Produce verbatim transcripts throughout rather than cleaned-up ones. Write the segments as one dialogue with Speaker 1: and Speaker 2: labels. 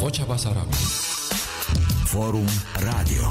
Speaker 1: Vocea Basarabiei.
Speaker 2: Forum Radio.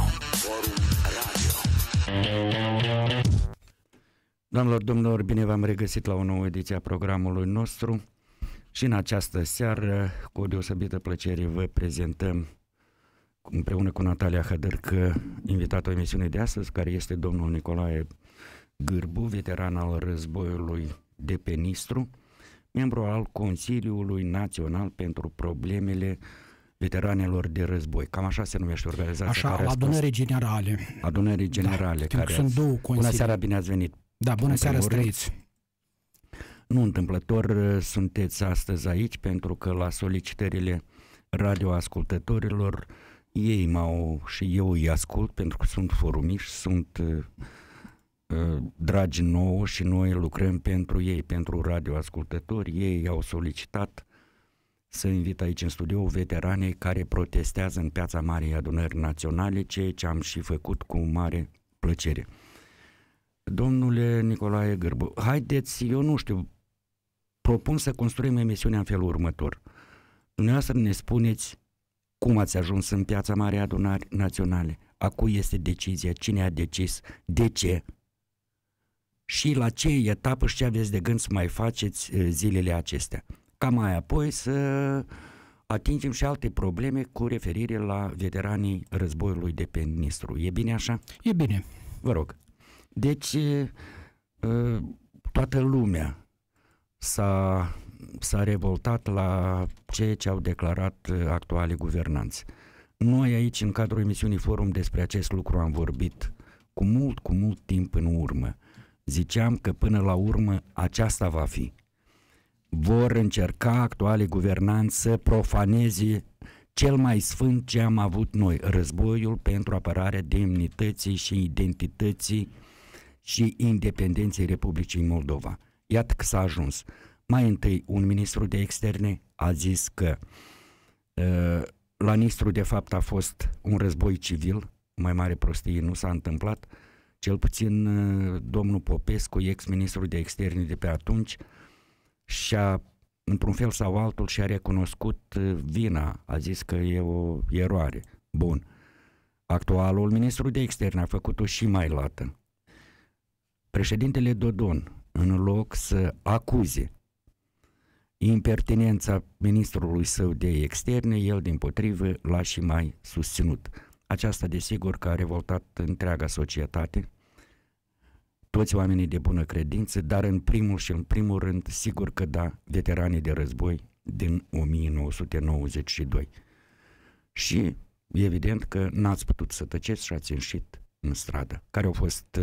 Speaker 3: Doamnelor, domnilor, bine v-am regăsit la o nouă ediție a programului nostru și în această seară, cu o deosebită plăcere, vă prezentăm împreună cu Natalia Hădărcă invitatul emisiunii de astăzi, care este domnul Nicolae Gârbu, veteran al războiului de pe Nistru, membru al Consiliului Național pentru Problemele Veteranelor de Război. Cam așa se numește organizația.
Speaker 4: Așa,
Speaker 3: care
Speaker 4: adunării generale.
Speaker 3: Adunării generale.
Speaker 4: Da,
Speaker 3: care
Speaker 4: sunt
Speaker 3: ați...
Speaker 4: două consilii.
Speaker 3: Bună seara, bine ați venit.
Speaker 4: Da, bună seara, străiți.
Speaker 3: Nu întâmplător sunteți astăzi aici, pentru că la solicitările radioascultătorilor ei m-au, și eu îi ascult, pentru că sunt forumiși, sunt uh, dragi nouă și noi lucrăm pentru ei, pentru radioascultători. Ei au solicitat să invit aici în studio veteranii care protestează în Piața Marii Adunări Naționale, ceea ce am și făcut cu mare plăcere. Domnule Nicolae Gârbu, haideți, eu nu știu, propun să construim emisiunea în felul următor. Dumneavoastră ne spuneți cum ați ajuns în Piața Marii Adunări Naționale, a cui este decizia, cine a decis, de ce și la ce etapă și ce aveți de gând să mai faceți zilele acestea. Ca mai apoi să atingem și alte probleme cu referire la veteranii războiului de pe Nistru. E bine așa?
Speaker 4: E bine.
Speaker 3: Vă rog. Deci, toată lumea s-a, s-a revoltat la ceea ce au declarat actualii guvernanți. Noi aici, în cadrul emisiunii Forum, despre acest lucru am vorbit cu mult, cu mult timp în urmă. Ziceam că până la urmă aceasta va fi. Vor încerca actualii guvernanți să profaneze cel mai sfânt ce am avut noi, războiul pentru apărarea demnității și identității și independenței Republicii Moldova. Iată că s-a ajuns. Mai întâi, un ministru de externe a zis că uh, la Nistru de fapt a fost un război civil, mai mare prostie nu s-a întâmplat, cel puțin uh, domnul Popescu, ex-ministru de externe de pe atunci, și-a, într-un fel sau altul, și-a recunoscut vina, a zis că e o eroare. Bun. Actualul ministru de externe a făcut-o și mai lată. Președintele Dodon, în loc să acuze impertinența ministrului său de externe, el dimpotrivă l-a și mai susținut. Aceasta, desigur, că a revoltat întreaga societate, toți oamenii de bună credință, dar în primul și în primul rând, sigur că da, veteranii de război din o mie nouă sute nouăzeci și doi. Și evident că n-ați putut să tăceți și ați ieșit în stradă. Care au fost,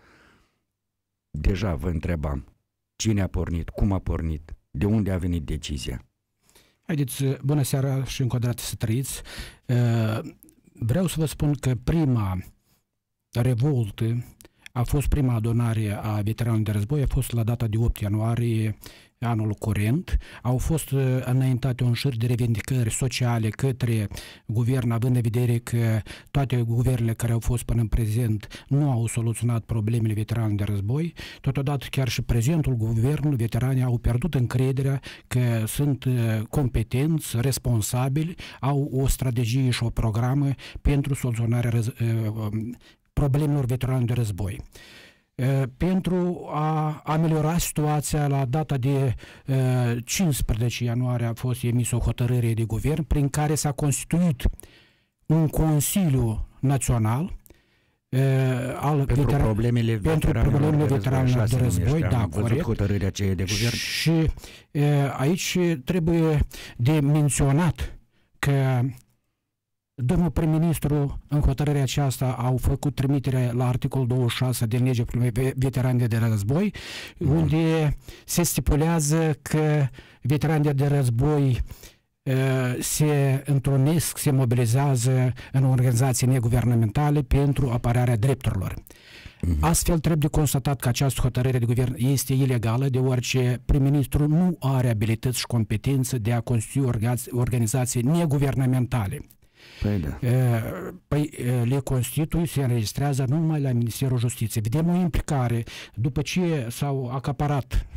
Speaker 3: deja vă întrebam, cine a pornit, cum a pornit, de unde a venit decizia?
Speaker 4: Haideți, bună seara și încă o dată să trăiți. Vreau să vă spun că prima revoltă a fost prima adunare a veteranilor de război, a fost la data de opt ianuarie anul curent. Au fost înaintate un șir de revendicări sociale către guvern, având în vedere că toate guvernele care au fost până în prezent nu au soluționat problemele veteranilor de război. Totodată chiar și prezentul guvern, veteranii au pierdut încrederea că sunt competenți, responsabili, au o strategie și o programă pentru soluționarea răz- problemelor veteranilor de război. Pentru a ameliora situația, la data de cincisprezece ianuarie a fost emisă o hotărâre de guvern prin care s-a constituit un Consiliu Național al
Speaker 3: pentru
Speaker 4: veteran...
Speaker 3: problemele
Speaker 4: pentru problemele veteranilor de război, da,
Speaker 3: corect. Hotărârea aceea de guvern.
Speaker 4: Și aici trebuie de menționat că domnul prim-ministru, în hotărârea aceasta, au făcut trimitere la articolul douăzeci și șase din legea veteranilor de război, mm. unde se stipulează că veteranii de război uh, se întrunesc, se mobilizează în organizații neguvernamentale pentru apărarea drepturilor. Mm-hmm. Astfel, trebuie constatat că această hotărâre de guvern este ilegală, deoarece prim-ministru nu are abilități și competență de a constitui organizații neguvernamentale.
Speaker 3: Păi, da.
Speaker 4: Păi le constituie, se înregistrează numai la Ministerul Justiției. Vedem o implicare, după ce s-au acaparat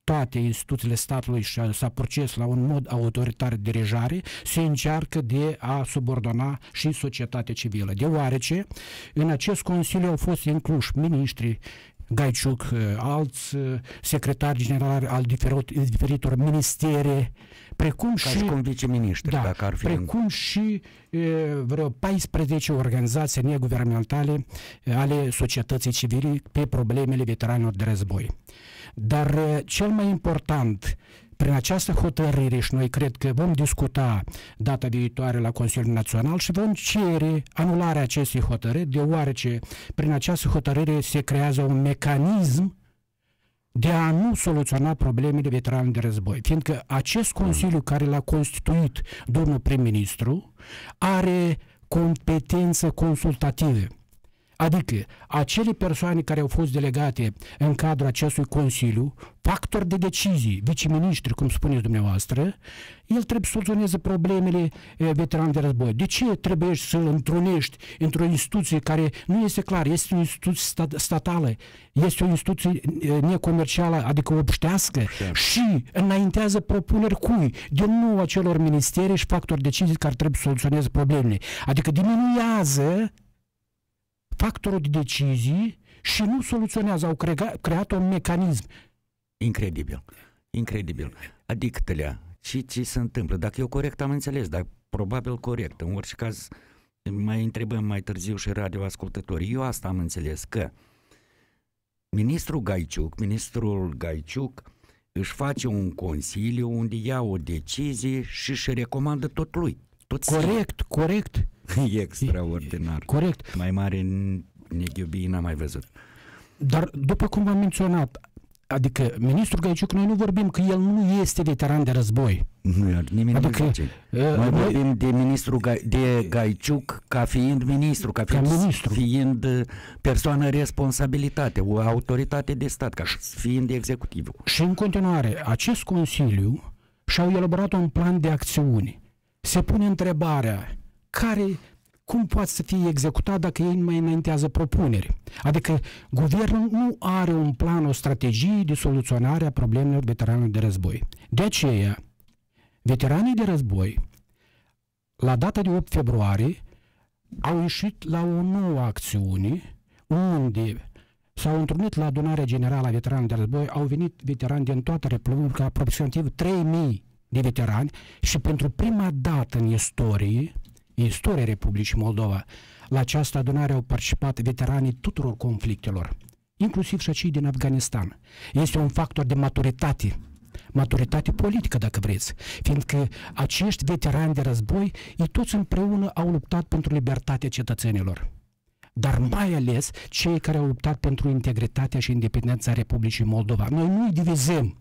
Speaker 4: toate instituțiile statului și s-a proces la un mod autoritar de dirijare, se încearcă de a subordona și societatea civilă. Deoarece în acest Consiliu au fost incluși miniștri, Gaiciuc, alți secretari generali al diferitor ministere, precum
Speaker 3: Ca
Speaker 4: și,
Speaker 3: și cum viceministri,
Speaker 4: da,
Speaker 3: dacă ar fi
Speaker 4: precum în... și e, vreo paisprezece organizații neguvernamentale ale societății civile pe problemele veteranilor de război. Dar cel mai important, prin această hotărâre, și noi cred că vom discuta data viitoare la Consiliul Național și vom cere anularea acestei hotărâri, deoarece prin această hotărâre se creează un mecanism de a nu soluționa problemele veteranilor de război, fiindcă acest Consiliu care l-a constituit domnul prim-ministru are competență consultativă. Adică acele persoane care au fost delegate în cadrul acestui Consiliu, factori de decizii, viceministri, cum spuneți dumneavoastră, el trebuie să soluționeze problemele veteranilor de război. De ce trebuie să-l întrunești într-o instituție care nu este clar, este o instituție stat statală, este o instituție necomercială, adică obștească, yeah. și înaintează propuneri cui? Din nou acelor ministeri și factori de decizii care trebuie să soluționeze problemele. Adică diminuează factorul de decizii și nu soluționează, au creat, creat un mecanism.
Speaker 3: Incredibil, incredibil. Adică, Tălea, ce, ce se întâmplă? Dacă eu corect am înțeles, dar probabil corect, în orice caz mai întrebăm mai târziu și radioascultătorii. Eu asta am înțeles, că ministrul Gaiciuc, ministrul Gaiciuc își face un consiliu unde ia o decizie și își recomandă tot lui. Tot
Speaker 4: corect,
Speaker 3: sigur.
Speaker 4: corect.
Speaker 3: E extraordinar.
Speaker 4: Corect.
Speaker 3: Mai mare neghiubii n-am mai văzut.
Speaker 4: Dar după cum am menționat, adică ministrul Gaiciuc, noi nu vorbim că el nu este veteran de război.
Speaker 3: Nu, nimeni
Speaker 4: adică,
Speaker 3: nu zice. Noi vorbim de ministrul Ga de Gaiciuc ca fiind ministru, ca fiind,
Speaker 4: ca ministru.
Speaker 3: fiind persoană responsabilitate, o autoritate de stat, ca fiind executivul.
Speaker 4: Și în continuare, acest Consiliu și-au elaborat un plan de acțiuni. Se pune întrebarea care, cum poate să fie executat dacă ei nu mai înaintează propuneri. Adică guvernul nu are un plan, o strategie de soluționare a problemelor veteranilor de război. De aceea, veteranii de război, la data de opt februarie, au ieșit la o nouă acțiune unde s-au întrunit la adunarea generală a veteranilor de război, au venit veterani din toată Republica, aproximativ trei mii de veterani și pentru prima dată în istorie, istoria Republicii Moldova, la această adunare au participat veteranii tuturor conflictelor, inclusiv și cei din Afganistan. Este un factor de maturitate, maturitate politică, dacă vreți, fiindcă acești veterani de război, ei toți împreună au luptat pentru libertatea cetățenilor, dar mai ales cei care au luptat pentru integritatea și independența Republicii Moldova. Noi nu-i divizăm,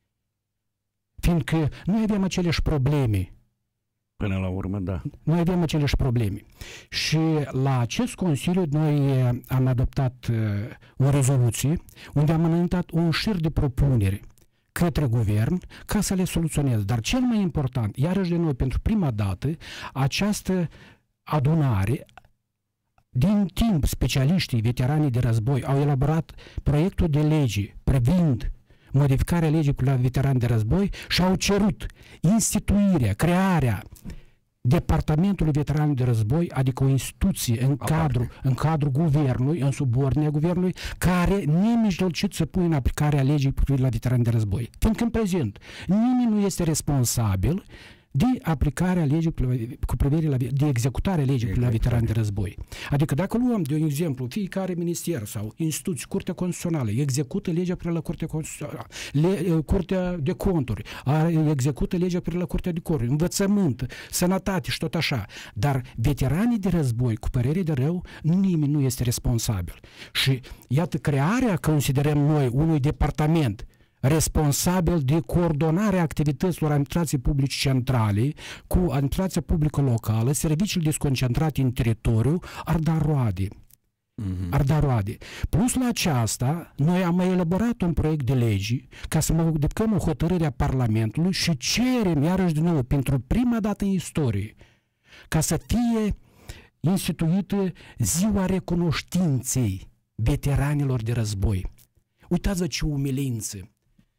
Speaker 4: fiindcă noi avem aceleași probleme.
Speaker 3: Până la urmă, da.
Speaker 4: Noi avem aceleași probleme. Și la acest Consiliu noi am adoptat uh, o rezoluție unde am înaintat un șir de propuneri către guvern ca să le soluționeze. Dar cel mai important, iarăși de noi, pentru prima dată, această adunare, din timp specialiștii veteranii de război au elaborat proiectul de lege privind modificarea legii cu la veterani de război și au cerut instituirea, crearea Departamentului Veteranilor de Război, adică o instituție în cadrul, în cadrul guvernului, în subordinea guvernului, care nemijlocit să pună în aplicare a legii cu privire la veterani de război. Fiindcă în prezent nimeni nu este responsabil de aplicarea legii cu privire la, de executarea legii cu la veterani de război. Adică dacă luăm de un exemplu, fiecare minister sau instituție, Curtea Constituțională, execută legea prin la Curtea Constituțională, le, Curtea de Conturi, execută legea prin la Curtea de Conturi, învățământ, sănătate și tot așa. Dar veteranii de război, cu părere de rău, nimeni nu este responsabil. Și iată, crearea, considerăm noi, unui departament responsabil de coordonarea activităților administrației publice centrale cu administrația publică locală, serviciile desconcentrate în teritoriu, ar da roade. Mm-hmm. Ar da roade. Plus la aceasta, noi am mai elaborat un proiect de lege ca să modificăm o hotărâre a Parlamentului și cerem, iarăși din nou, pentru prima dată în istorie, ca să fie instituită ziua recunoștinței veteranilor de război. Uitați-vă ce umilință!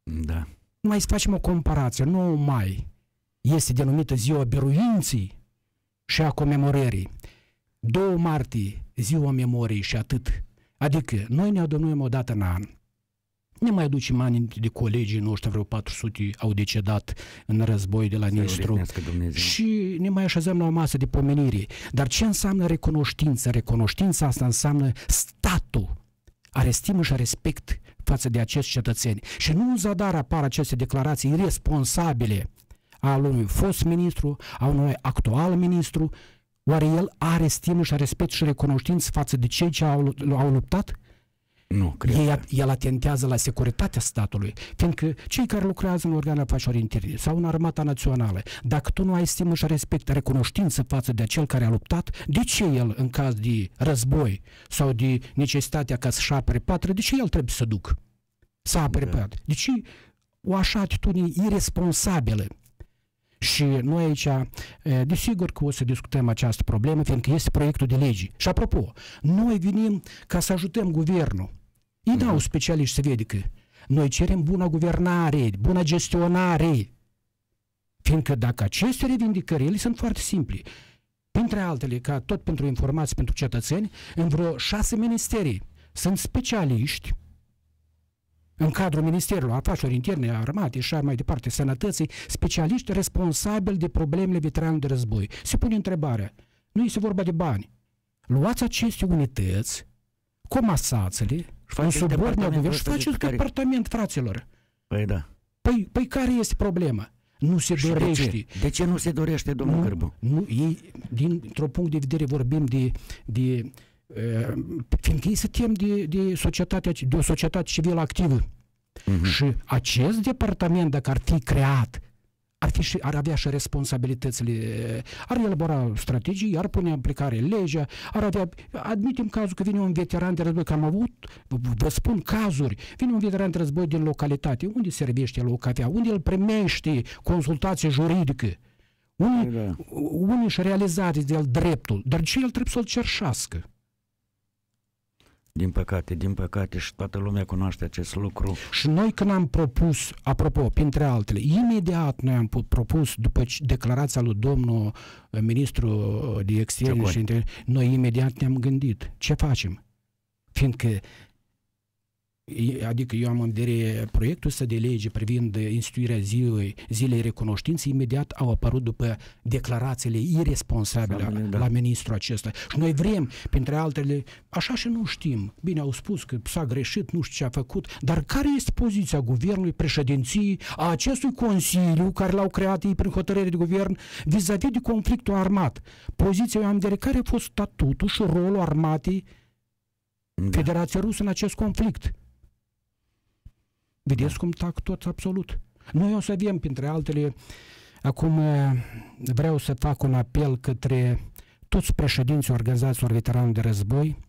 Speaker 3: Da.
Speaker 4: Mai să facem o comparație. nouă mai este denumită ziua biruinții și a comemorării. doi martie, ziua memoriei și atât. Adică, noi ne adunăm o dată în an. Ne mai aducem ani de colegii noștri, vreo patru sute au decedat în război de la Nistru. Și ne mai așezăm la o masă de pomenire. Dar ce înseamnă recunoștință? Recunoștința asta înseamnă statul are stimă și respect față de acești cetățeni. Și nu în zadar apar aceste declarații irresponsabile a unui fost ministru, a unui actual ministru. Oare el are stimă și respect și recunoștință față de cei ce au, au luptat?
Speaker 3: Nu, cred.
Speaker 4: El, el atentează la securitatea statului, fiindcă cei care lucrează în organele afacerilor interne sau în Armata Națională, dacă tu nu ai stimă și respect, recunoștință față de cel care a luptat, de ce el, în caz de război sau de necesitatea ca să-și apere patria, de ce el trebuie să duc? Să apere da. patria? De ce o așa atitudine irresponsabilă? Și noi aici, desigur că o să discutăm această problemă, fiindcă este proiectul de lege. Și apropo, noi venim ca să ajutăm guvernul. Ei dau mm-hmm. specialiști să vede că noi cerem bună guvernare, bună gestionare. Fiindcă dacă aceste revindicări, ele sunt foarte simple. Printre altele, ca tot pentru informații pentru cetățeni, în vreo șase ministerii sunt specialiști în cadrul Ministerului Afacerilor Interne, Armatei și mai departe, Sănătății, specialiști responsabili de problemele veteranilor de război. Se pune întrebarea, nu este vorba de bani. Luați aceste unități, comasați-le, în subordinea guvernului și faceți departament, fraților.
Speaker 3: Păi da.
Speaker 4: Păi, păi care este problema? Nu se
Speaker 3: și
Speaker 4: dorește.
Speaker 3: De ce? de ce nu se dorește, domnul
Speaker 4: nu,
Speaker 3: Cârbu?
Speaker 4: Nu, ei, dintr-un punct de vedere vorbim de... de Uh, fiindcă ei se tem de, de, societatea, de o societate civilă activă. Uh-huh. Și acest departament, dacă ar fi creat, ar, fi și, ar avea și responsabilitățile, ar elabora strategii, ar pune în aplicare legea, ar avea, admitem cazul că vine un veteran de război, că am avut, vă spun cazuri, vine un veteran de război din localitate, unde servește la o cafea, unde el primește consultație juridică, unii, da. unii își realizează de el dreptul, dar ce el trebuie să-l cerșească?
Speaker 3: Din păcate, din păcate și toată lumea cunoaște acest lucru.
Speaker 4: Și noi când am propus, apropo, printre altele, imediat noi am propus, după declarația lui domnul ministru de externe și interne, noi imediat ne-am gândit, ce facem? Fiindcă, adică eu am în vedere proiectul ăsta de lege privind instituirea zilei, zilei recunoștinței, imediat au apărut după declarațiile irresponsabile da. la ministrul acesta. Și noi vrem, printre altele, așa și nu știm, bine au spus că s-a greșit, nu știu ce a făcut, dar care este poziția guvernului, președinției, a acestui consiliu care l-au creat ei prin hotărâre de guvern vis-a-vis de conflictul armat? Poziția, eu am în vedere, care a fost statutul și rolul armatei da. Federației Rusă în acest conflict? Vedeți da. cum tac toți absolut. Noi o să avem, printre altele, acum vreau să fac un apel către toți președinții organizațiilor veteranilor de război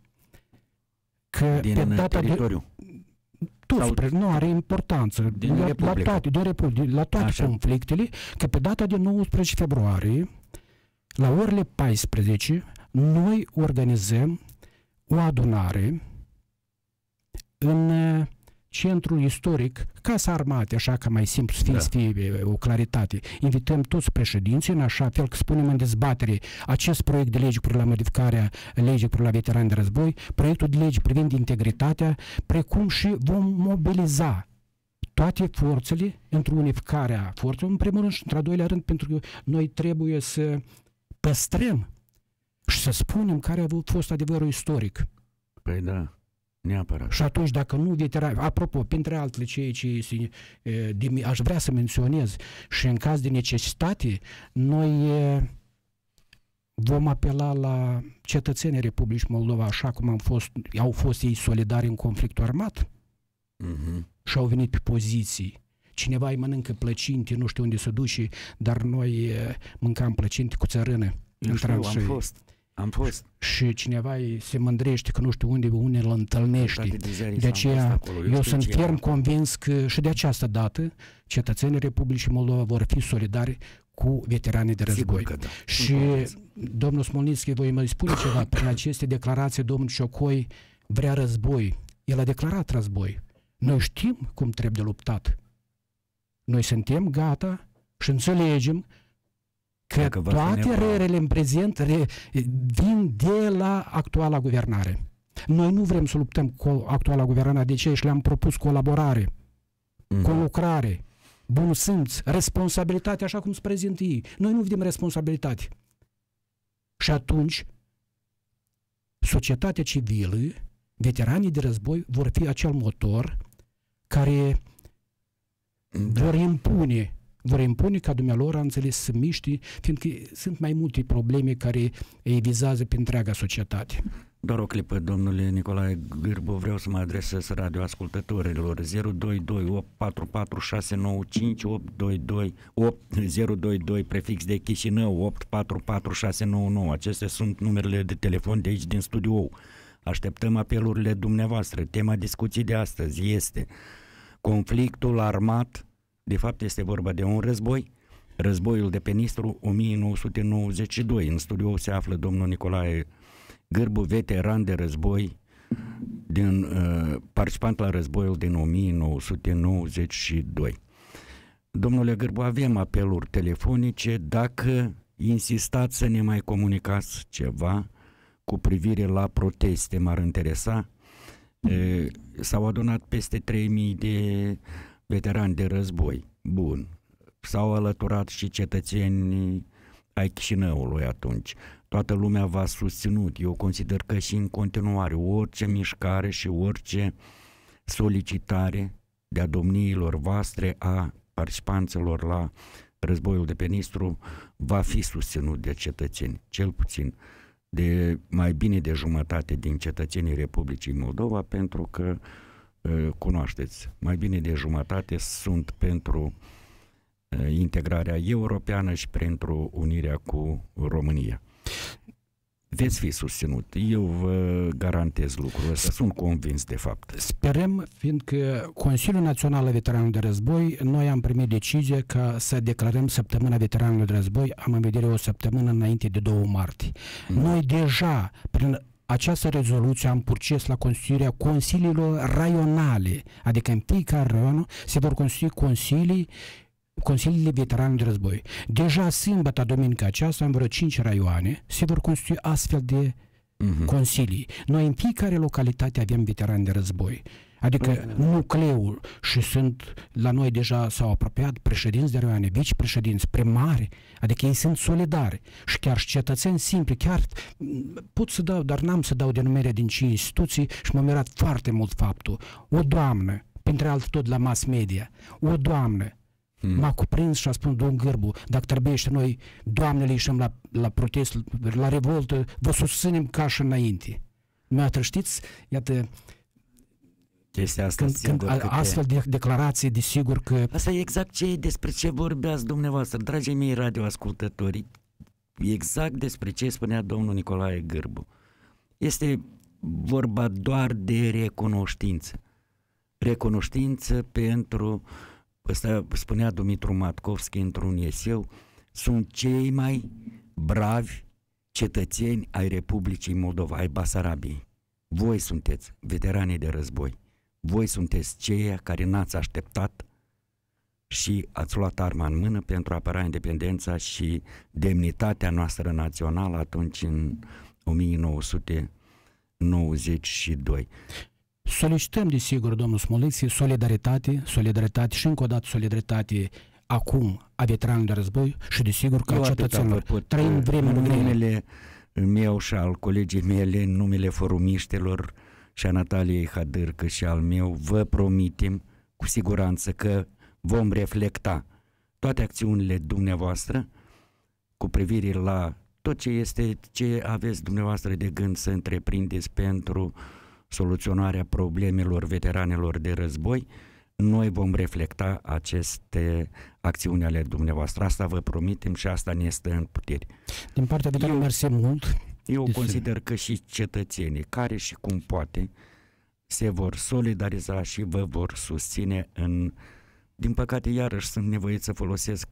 Speaker 4: că
Speaker 3: din
Speaker 4: pe data
Speaker 3: teritoriu.
Speaker 4: De, toți, pre, nu are importanță,
Speaker 3: din
Speaker 4: la, la toate, din Republic, la toate Așa. conflictele, că pe data de nouăsprezece februarie, la orele paisprezece, noi organizăm o adunare în centrul istoric, Casa Armatei, așa că mai simplu să fie, da. să fie o claritate. Invităm toți președinții, în așa fel că spunem în dezbatere acest proiect de lege privind la modificarea legii privind la veterani de război, proiectul de lege privind integritatea, precum și vom mobiliza toate forțele într-o unificare a forțelor, în primul rând și într-al doilea rând, pentru că noi trebuie să păstrăm și să spunem care a fost adevărul istoric.
Speaker 3: Păi da. Neapărat.
Speaker 4: Și atunci, dacă nu veterani, apropo, printre altele ceea ce este, de, aș vrea să menționez, și în caz de necesitate, noi e, vom apela la cetățenii Republicii Moldova, așa cum am fost, au fost ei solidari în conflictul armat uh-huh. și au venit pe poziții. Cineva îi mănâncă plăcinte, nu știu unde se duce, dar noi e, mâncam plăcinte cu țărână.
Speaker 3: Nu știu, am fost. Am fost.
Speaker 4: Și cineva se mândrește că nu știu unde, unde îl întâlnește. De, de aceea, eu, eu sunt ferm convins că și de această dată cetățenii Republicii Moldova vor fi solidari cu veteranii de război.
Speaker 3: Da.
Speaker 4: Și domnul Smolnitski, voi mai spune ceva, prin aceste declarații domnul Ciocoi vrea război. El a declarat război. Noi știm cum trebuie luptat. Noi suntem gata și înțelegem că toate rerele în prezent re, vin de la actuala guvernare. Noi nu vrem să luptăm cu actuala guvernare, de ce? Și le-am propus colaborare, mm-hmm. conlucrare, bun simț, responsabilitate, așa cum se prezintă ei. Noi nu vedem responsabilitate. Și atunci, societatea civilă, veteranii de război vor fi acel motor care da. vor impune vor impune ca dumnealor, a înțeles, să miște, fiindcă sunt mai multe probleme care îi vizează pe întreaga societate.
Speaker 3: Doar o clipă, domnule Nicolae Gârbu, vreau să mă adresez radioascultătorilor. zero doi doi opt patru patru șase nouă cinci opt doi doi opt zero doi doi prefix de Chișinău opt patru patru șase nouă nouă. Acestea sunt numerele de telefon de aici din studio. Așteptăm apelurile dumneavoastră. Tema discuției de astăzi este conflictul armat. De fapt este vorba de un război, războiul de pe Nistru o mie nouă sute nouăzeci și doi. În studio se află domnul Nicolae Gârbu, veteran de război, din, uh, participant la războiul din o mie nouă sute nouăzeci și doi. Domnule Gârbu, avem apeluri telefonice, dacă insistați să ne mai comunicați ceva cu privire la proteste, m-ar interesa. Uh, s-au adunat peste trei mii de veterani de război. Bun. S-au alăturat și cetățeni ai Chișinăului atunci. Toată lumea v-a susținut. Eu consider că și în continuare orice mișcare și orice solicitare de-a domniilor voastre, a participanților la războiul de pe Nistru, va fi susținut de cetățeni. Cel puțin de mai bine de jumătate din cetățenii Republicii Moldova, pentru că cunoașteți, mai bine de jumătate sunt pentru integrarea europeană și pentru unirea cu România. Veți fi susținut. Eu vă garantez lucrul ăsta. Sunt convins de fapt.
Speaker 4: Sperăm, fiindcă Consiliul Național al Veteranilor de Război, noi am primit decizie ca să declarăm săptămâna veteranilor de război, am în vedere o săptămână înainte de două martie. Mm. Noi deja, prin această rezoluție, am purces la constituirea consiliilor raionale, adică în fiecare raion se vor constitui consilii, consiliile veteranilor de război. Deja sâmbătă, duminica aceasta, în vreo cinci raioane, se vor constitui astfel de uh-huh. consilii. Noi în fiecare localitate avem veterani de război. Adică uh-huh. nucleul, și sunt la noi deja s-au apropiat președinți de raioane, vicepreședinți, primari, adică ei sunt solidari și chiar și cetățeni simpli, chiar pot să dau, dar n-am să dau denumirea din cinci instituții și m-a mirat foarte mult faptul. O doamnă, printre altele tot la mass media, o doamnă Hmm. m-a cuprins și a spus, domn Gârbu, dacă trebuie și noi, doamnele, ieșim la, la protest, la revoltă, vă susținem ca și înainte. Mi-a știți, iată,
Speaker 3: chestia asta,
Speaker 4: când, când astfel de declarații, desigur că...
Speaker 3: Asta e exact ce, despre ce vorbeați dumneavoastră, dragii mei radioascultători, exact despre ce spunea domnul Nicolae Gârbu. Este vorba doar de recunoștință. Recunoștință pentru... Ăsta spunea Dumitru Matkovski într-un eseu, sunt cei mai bravi cetățeni ai Republicii Moldova, ai Basarabiei. Voi sunteți veteranii de război. Voi sunteți ceia care n-ați așteptat și ați luat arma în mână pentru a apăra independența și demnitatea noastră națională atunci în o mie nouă sute nouăzeci și doi.
Speaker 4: Solicităm, desigur, domnul Smoleți, solidaritate, solidaritate și încă o dată solidaritate acum a veteranilor de război și desigur că a cetățenilor. Trăim vremuri grele.
Speaker 3: Numele meu și al colegii mele, în numele forumiștilor și a Nataliei Hadârcă și al meu, vă promitem cu siguranță că vom reflecta toate acțiunile dumneavoastră cu privire la tot ce este, ce aveți dumneavoastră de gând să întreprindeți pentru soluționarea problemelor veteranilor de război. Noi vom reflecta aceste acțiuni ale dumneavoastră. Asta vă promitem și asta ne stă în putere.
Speaker 4: Din partea veteranilor, mersi mult.
Speaker 3: Eu consider că și cetățenii care și cum poate se vor solidariza și vă vor susține în... Din păcate, iarăși sunt nevoit să folosesc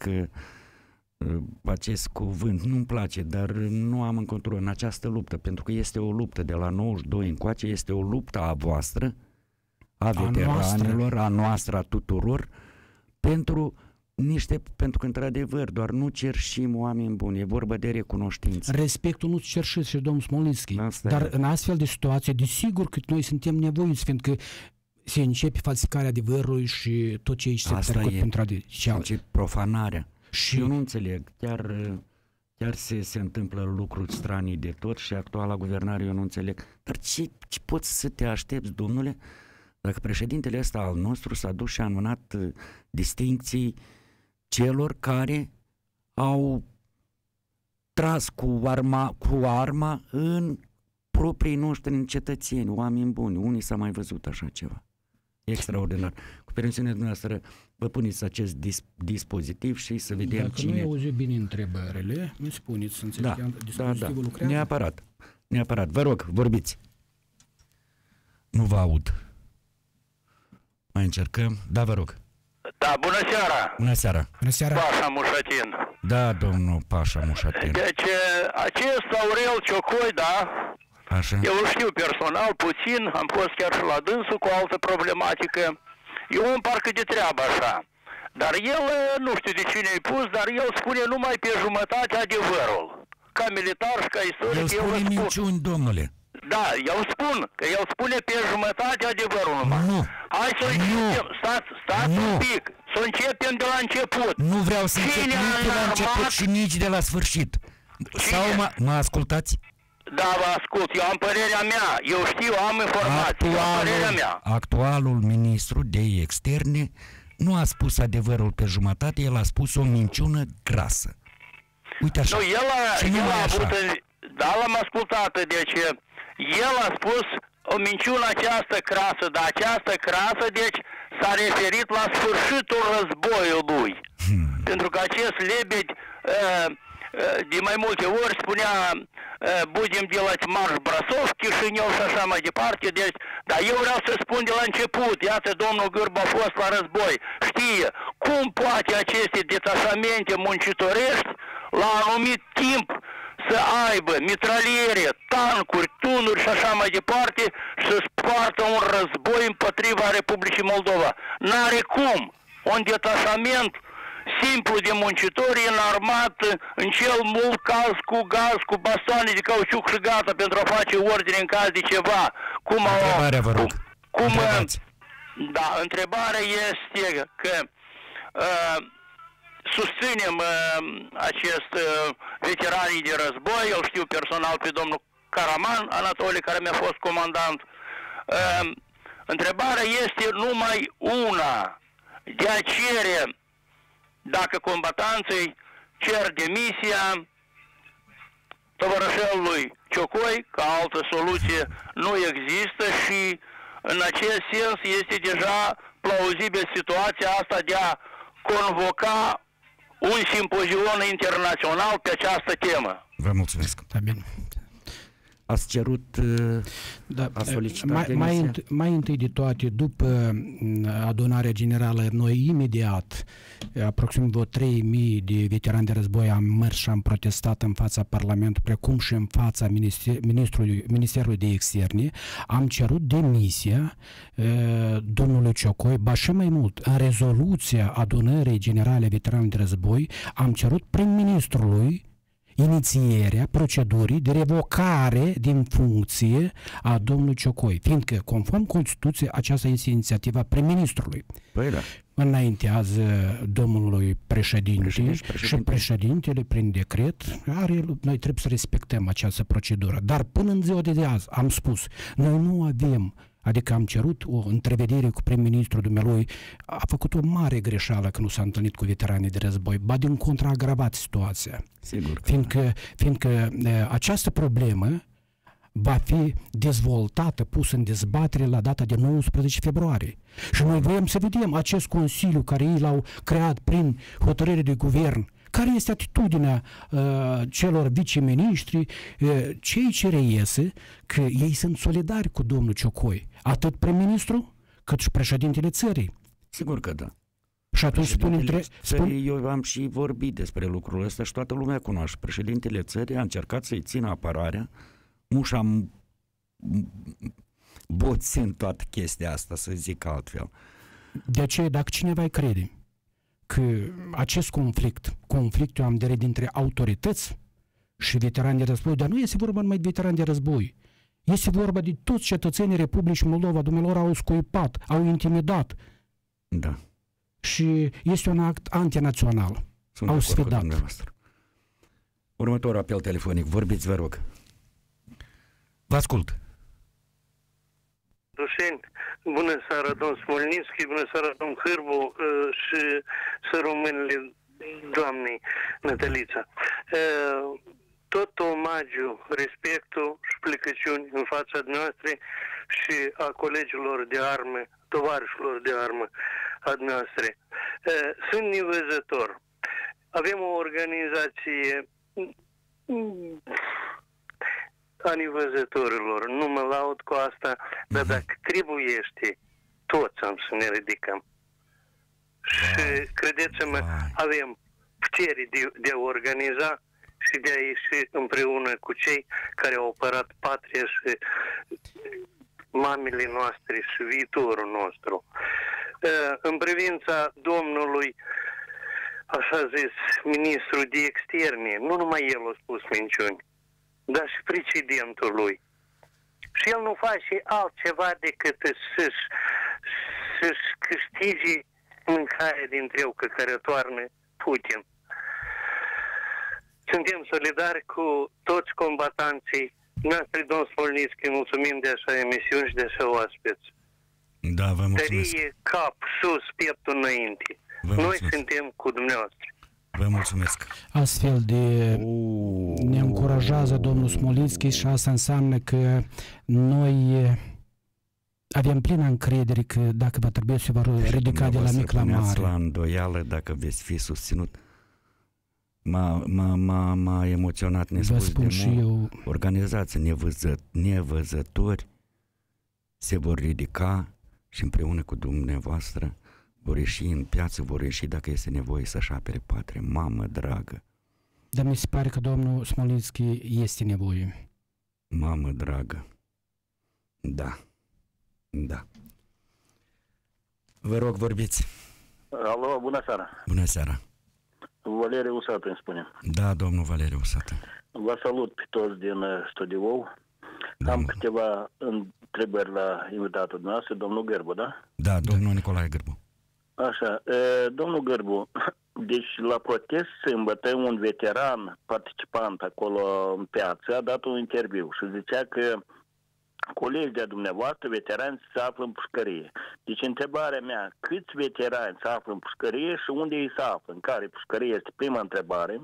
Speaker 3: acest cuvânt, nu-mi place, dar nu am în control în această luptă, pentru că este o luptă de la nouăzeci și doi încoace, este o luptă a voastră, a veteranilor, a noastră, a tuturor, pentru niște, pentru că într-adevăr doar nu cerșim oameni buni, e vorba de recunoștință.
Speaker 4: Respectul nu cerșește și domnul Smolinski, dar e. În astfel de situație, desigur că noi suntem nevoiți, fiindcă se începe falsificarea adevărului și tot ce aici se trecut pentru adevăr.
Speaker 3: Ce profanarea. Și eu nu înțeleg, chiar, chiar se, se întâmplă lucruri stranii de tot și actuala guvernare eu nu înțeleg. Dar ce, ce poți să te aștepți, domnule, dacă președintele ăsta al nostru s-a dus și a anunțat distincții celor care au tras cu arma, cu arma în proprii noștri în cetățeni, oameni buni. Unii s-a mai văzut așa ceva. Extraordinar. Cu permisiunea dumneavoastră, vă puneți acest dis- dispozitiv și să vedem
Speaker 4: Dacă
Speaker 3: cine...
Speaker 4: Dacă nu auzit bine întrebările, îmi spuneți să înțeleg
Speaker 3: da,
Speaker 4: că dispozitivul
Speaker 3: da, da.
Speaker 4: lucrează?
Speaker 3: Neapărat. Neapărat. Vă rog, vorbiți. Nu vă aud. Mai încercăm. Da, vă rog.
Speaker 1: Da, bună seara!
Speaker 3: Bună seara!
Speaker 4: Bună seara!
Speaker 1: Pașa Mușatin.
Speaker 3: Da, domnul Pașa Mușatin.
Speaker 1: Deci, acest Aurel Ciocoi, da,
Speaker 3: așa.
Speaker 1: Eu îl știu personal, puțin, am fost chiar și la dânsul cu o altă problematică. Eu un parcă de treabă așa. Dar el, nu știu de cine i pus, dar el spune numai pe jumătate adevărul. Ca militar și ca istoric,
Speaker 3: el spune
Speaker 1: eu
Speaker 3: minciuni, domnule.
Speaker 1: Da, eu spun că el spune pe jumătate adevărul numai.
Speaker 3: Nu.
Speaker 1: Hai să începem, stați, stați nu. un pic, să începem de la început.
Speaker 3: Nu vreau să încep nici de la început și nici de la sfârșit. Cine? Sau mă, mă ascultați?
Speaker 1: Da, vă ascult, eu am părerea mea, eu știu, am informații, eu am părerea mea.
Speaker 3: Actualul ministru de externe nu a spus adevărul pe jumătate, el a spus o minciună grasă. Uite așa.
Speaker 1: Nu, el a, el a avut, da, l-am ascultat, deci el a spus o minciună această crasă, dar această crasă, deci s-a referit la sfârșitul războiului. Hmm. Pentru că acest lebedi uh, de mai multe ori spunea budem делать marș Brasov, Chișinău și așa mai departe, deci, dar eu vreau să spun de la început, iată domnul Gârba a fost la război, știe cum poate aceste detașamente muncitorești la anumit timp să aibă mitraliere, tancuri, tunuri și așa mai departe și să spartă un război împotriva Republicii Moldova. N-are cum un detașament simplu de muncitori înarmat în cel mult caz cu gaz, cu bastoane de cauciuc și gata pentru a face ordine în caz de ceva. Cum
Speaker 3: Întrebarea, vă rog.
Speaker 1: Cum, da, întrebarea este că uh, susținem uh, acest uh, veteranii de război, eu știu personal pe domnul Caraman, Anatole, care mi-a fost comandant. Uh, întrebarea este numai una, de a cere, dacă combatanții cer demisia tovarășelului Ciocoi, ca altă soluție nu există și în acest sens este deja plauzibil situația asta de a convoca un simpozion internațional pe această temă.
Speaker 3: Vă mulțumesc.
Speaker 4: Da, bine.
Speaker 3: Ați cerut, da, a solicitat
Speaker 4: mai, mai, întâi, mai întâi de toate, după adunarea generală, noi imediat, aproximativ trei mii de veterani de război am mers și am protestat în fața Parlamentului, precum și în fața Ministrului, Ministerului de Externe, am cerut demisia domnului Ciocoi, ba și mai mult, în rezoluția adunării generale veteranilor de război, am cerut prim-ministrului inițierea procedurii de revocare din funcție a domnului Ciocoi, fiindcă, conform Constituției, aceasta este inițiativa prim-ministrului.
Speaker 3: Păi da.
Speaker 4: Înaintează domnului președinte, președinte și președintele, prin decret, are, noi trebuie să respectăm această procedură. Dar până în ziua de azi am spus, noi nu avem, adică am cerut o întrevedere cu prim-ministrul dumnealui, a făcut o mare greșeală că nu s-a întâlnit cu veteranii de război, ba din contra a agravat situația.
Speaker 3: Sigur.
Speaker 4: Fiindcă, fiindcă această problemă va fi dezvoltată, pusă în dezbatere la data de nouăsprezece februarie. Și noi vrem să vedem acest Consiliu care ei l-au creat prin hotărâre de guvern, care este atitudinea uh, celor viceministri, uh, cei ce reiese că ei sunt solidari cu domnul Ciocoi, atât prim-ministru cât și președintele țării.
Speaker 3: Sigur că da.
Speaker 4: Și atunci spune, tre- spune...
Speaker 3: Eu am și vorbit despre lucrul ăsta și toată lumea cunoaște. Președintele țării a încercat să-i țină apărarea, nu și-am boțit toată chestia asta, să zic altfel.
Speaker 4: De aceea, dacă cineva îi crede că acest conflict, conflictul am de dintre autorități și veterani de război, dar nu este vorba numai de veterani de război. Este vorba de toți cetățenii Republicii Moldova, dumnealor au scuipat, au intimidat.
Speaker 3: Da.
Speaker 4: Și este un act antinațional.
Speaker 3: Sunt
Speaker 4: au
Speaker 3: sfidat.
Speaker 4: sfidat.
Speaker 3: Următorul apel telefonic. Vorbiți, vă rog. Vă ascult.
Speaker 5: Dușeni, bună seara, domn Smolninski, bună seara, domn Hârbu și să românile doamnei Nătălița. Tot omagiu, respectul și plecăciuni în fața noastră și a colegilor de armă, tovarășilor de armă a noastră. Sunt nevăzător. Avem o organizație a nevăzătorilor. Nu mă laud cu asta, dar dacă trebuiește, toți am să ne ridicăm. Și credeți-mă, avem putere de, de a organiza și de a ieși împreună cu cei care au apărat patria și mamele noastre și viitorul nostru. În privința domnului, așa zis, ministru de externe, nu numai el a spus minciuni, dar și precedentul lui. Și el nu face altceva decât să-și, să-și câștige mâncarea din treucă care toarnă Putin. Suntem solidari cu toți combatanții noastre, domn Smolninski, mulțumim de așa emisiuni și de așa oaspeți.
Speaker 3: Da, vă mulțumesc.
Speaker 5: Tărie, cap, sus, pieptul înainte.
Speaker 3: Vă
Speaker 5: Noi
Speaker 3: mulțumesc.
Speaker 5: suntem cu dumneavoastră.
Speaker 3: Vă mulțumesc.
Speaker 4: Astfel de ne încurajează domnul Smolinski și asta înseamnă că noi avem plină încredere că dacă va trebui să vă ridica de la mic la mare.
Speaker 3: La îndoială dacă veți fi susținut. M-a, m-a, m-a, m-a emoționat nespus de
Speaker 4: și
Speaker 3: mult.
Speaker 4: eu.
Speaker 3: Organizații nevăză, nevăzători se vor ridica și împreună cu dumneavoastră vor ieși în piață, vor ieși dacă este nevoie să-și apere patria. Mamă dragă!
Speaker 4: Dar mi se pare că domnul Smolinski este nevoie.
Speaker 3: Mamă dragă! Da. Da. Vă rog, vorbiți.
Speaker 6: Alo, bună seara.
Speaker 3: Bună seara.
Speaker 6: Valeriu Usată îmi spune.
Speaker 3: Da, domnul Valeriu Usată.
Speaker 6: Vă salut pe toți din studio.
Speaker 3: Da.
Speaker 6: Am câteva întrebări la invitatul noastră, domnul Gârbu, da?
Speaker 3: Da, domnul Nicolae Gârbu.
Speaker 6: Așa, e, domnul Gârbu, deci la protest sâmbătă un veteran participant acolo în piață a dat un interviu și zicea că colegii de dumneavoastră, veterani, se află în pușcărie. Deci întrebarea mea, câți veterani se află în pușcărie și unde ei se află? În care pușcărie este prima întrebare.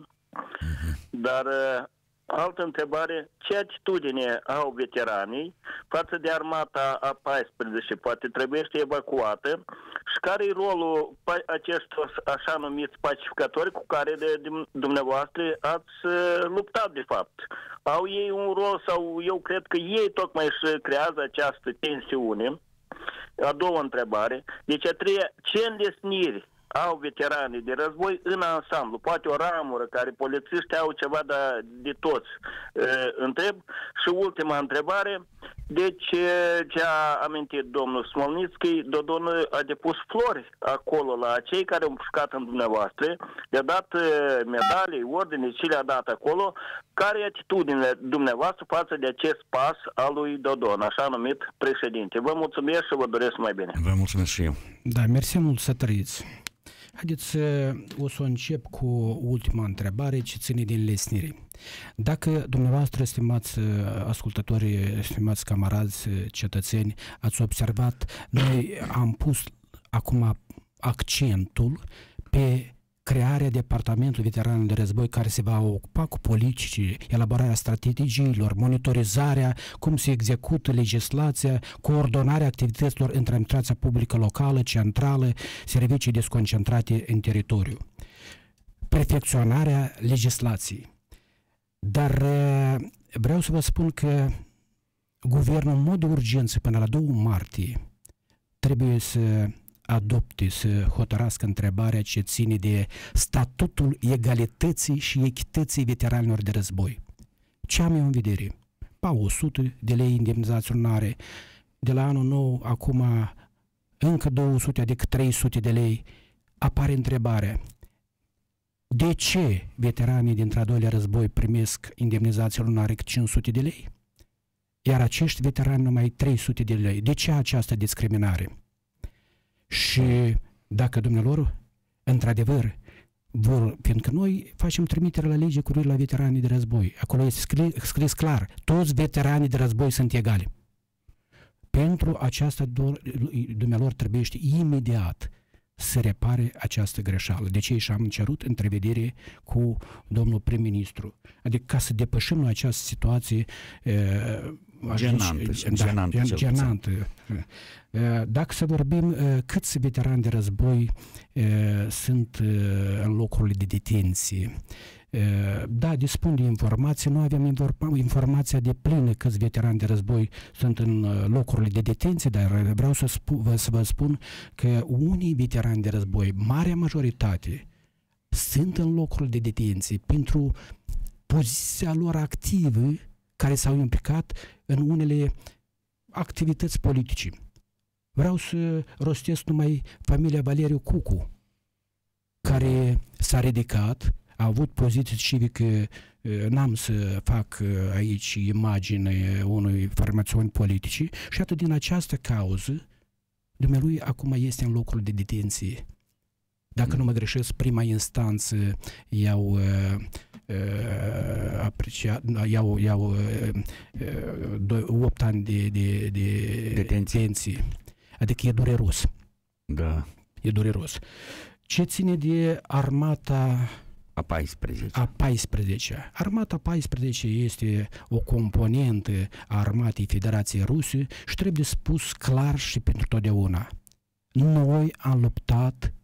Speaker 6: Dar altă întrebare, ce atitudine au veteranii față de armata a paisprezece, poate trebuie evacuată, și care e rolul acestor așa numiți pacificatori cu care de dumneavoastră ați luptat de fapt? Au ei un rol sau eu cred că ei tocmai își creează această tensiune? A doua întrebare, deci a treia, ce îndesniri au veteranii de război în ansamblu, poate o ramură care polițiști au ceva de, de toți. Uh, întreb. Și ultima întrebare, deci ce a amintit domnul Smolninski, Dodon a depus flori acolo la cei care au împușcat în dumneavoastră, le-a dat medalii, ordine, ce le-a dat acolo, care e atitudinile dumneavoastră față de acest pas al lui Dodon, așa numit președinte. Vă mulțumesc și vă doresc mai bine.
Speaker 3: Vă mulțumesc și eu.
Speaker 4: Da, mersi mult să trăiți. Haideți, o să încep cu ultima întrebare ce ține din lesnire. Dacă dumneavoastră, stimați ascultători, stimați camarazi, cetățeni, ați observat, noi am pus acum accentul pe crearea Departamentului Veteranilor de Război care se va ocupa cu politicii, elaborarea strategiilor, monitorizarea, cum se execută legislația, coordonarea activităților între administrația publică locală, centrală, servicii desconcentrate în teritoriu. Perfecționarea legislației. Dar vreau să vă spun că guvernul în mod de urgență până la doi martie trebuie să adopte, să hotărască întrebarea ce ține de statutul egalității și echității veteranilor de război. Ce am eu în vedere? Pa o sută de lei indemnizaționare, de la anul nou acum încă două sute, adică trei sute de lei apare întrebarea, de ce veteranii dintre al doilea război primesc indemnizație lunară cinci sute de lei, iar acești veterani numai trei sute de lei? De ce această discriminare? Și dacă dumnealor, într-adevăr, vor, fiindcă noi facem trimitere la lege cu privire la veteranii de război, acolo este scris, scris clar, toți veteranii de război sunt egali. Pentru aceasta, dumnealor, trebuiește imediat să repare această greșeală. De ce și-am cerut întrevedere cu domnul prim-ministru. Adică ca să depășim noi această situație
Speaker 3: genantă, genantă,
Speaker 4: da, genantă. Dacă să vorbim câți veterani de război sunt în locurile de detenție, da, dispun de informații, nu avem informația de plină câți veterani de război sunt în locurile de detenție, dar vreau să, spu- să vă spun că unii veterani de război, marea majoritate, sunt în locurile de detenție pentru poziția lor activă care s-au implicat în unele activități politice. Vreau să rostesc numai familia Valeriu Cucu, care s-a ridicat, a avut poziție civică, n-am să fac aici imagine unui formațiuni politice, și atât din această cauză, dumnealui acum este în locul de detenție. Dacă nu mă greșesc, prima instanță i-au uh, uh, apreciat, i-au, i-au uh, opt ani de, de, de detenție. Adică e dureros.
Speaker 3: Da.
Speaker 4: E dureros. Ce ține de armata
Speaker 3: a paisprezecea.
Speaker 4: A paisprezecea. Armata paisprezece este o componentă a armatei Federației Ruse și trebuie spus clar și pentru totdeauna. Noi am luptat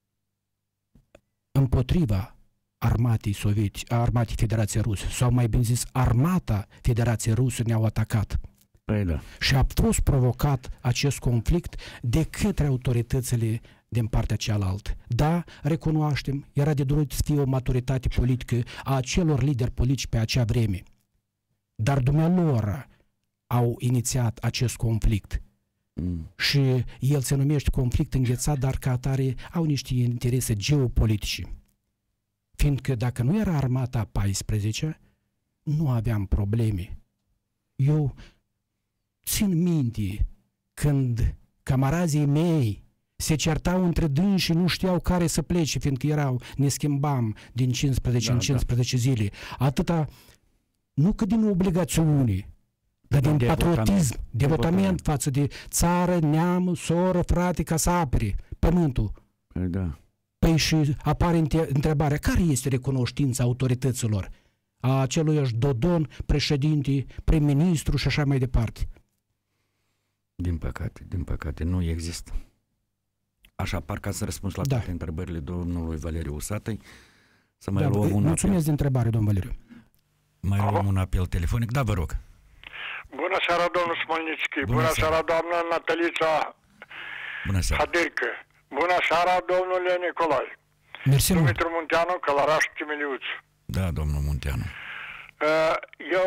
Speaker 4: împotriva armatei sovietice, armatei Federației Ruse, sau mai bine zis, armata Federației Ruse ne-au atacat.
Speaker 3: Păi da.
Speaker 4: Și a fost provocat acest conflict de către autoritățile din partea cealaltă. Da, recunoaștem, era de dorit să fie o maturitate politică a acelor lideri politici pe acea vreme. Dar dumnealor au inițiat acest conflict. Mm. Și el se numește conflict înghețat, dar ca atare au niște interese geopolitice. Fiindcă dacă nu era armata a paisprezecea, nu aveam probleme. Eu țin minte când camarazii mei se certau între dânsi și nu știau care să plece, fiindcă erau, ne schimbam din cincisprezece da, în cincisprezece da. zile. Atâta, nu că din obligațiune, dar din patriotism, devotament față de țară, neam, soră, frate, ca să apere pământul.
Speaker 3: Da.
Speaker 4: Păi și apare întrebarea, care este recunoștința autorităților? A aceluiași Dodon, președinte, prim-ministru și așa mai departe.
Speaker 3: Din păcate, din păcate, nu există. Așa, parcă să răspuns la da. toate întrebările domnului Valeriu Usatăi. Să mai
Speaker 4: da,
Speaker 3: luăm un
Speaker 4: mulțumesc apel. de întrebare, domn Valeriu.
Speaker 3: Mai Alo? luăm un apel telefonic. Da, vă rog.
Speaker 7: Bună seara, domnul Smolnicki. Bună, Bună seara, seara, doamnă Natalița
Speaker 3: Bună seara.
Speaker 7: Hadircă. Bună seara, domnule Nicolae.
Speaker 4: Mersi.
Speaker 7: Dumitru Munteanu, Călăraș, Chimiliuț.
Speaker 3: Da, domnul Munteanu.
Speaker 7: Eu,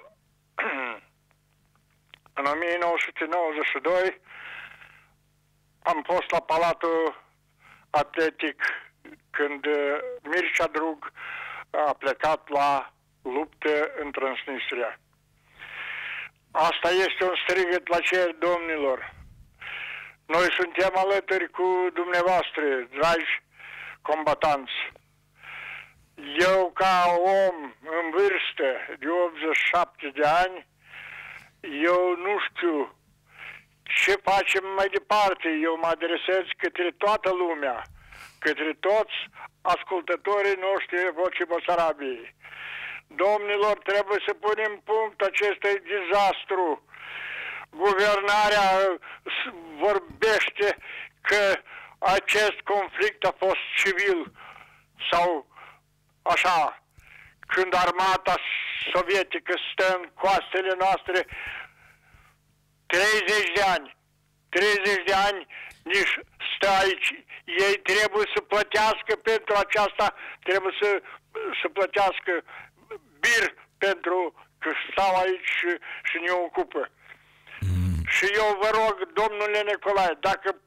Speaker 7: în o mie nouă sute nouăzeci și doi, am fost la Palatul Atletic când Mircea Drug a plecat la lupte în Transnistria. Asta este un strigăt la cer, domnilor. Noi suntem alături cu dumneavoastră, dragi combatanți. Eu, ca om în vârstă de optzeci și șapte de ani, eu nu știu ce facem mai departe. Eu mă adresez către toată lumea, către toți ascultătorii noștri Vocii Basarabiei. Domnilor, trebuie să punem punct acestui dezastru. Guvernarea vorbește că acest conflict a fost civil sau așa. Când armata sovietică stă în coastele noastre treizeci de ani, treizeci de ani nici stă aici. Ei trebuie să plătească pentru aceasta, trebuie să, să plătească bir pentru că stau aici și, și ne ocupă. Mm. Și eu vă rog, domnule Nicolae, dacă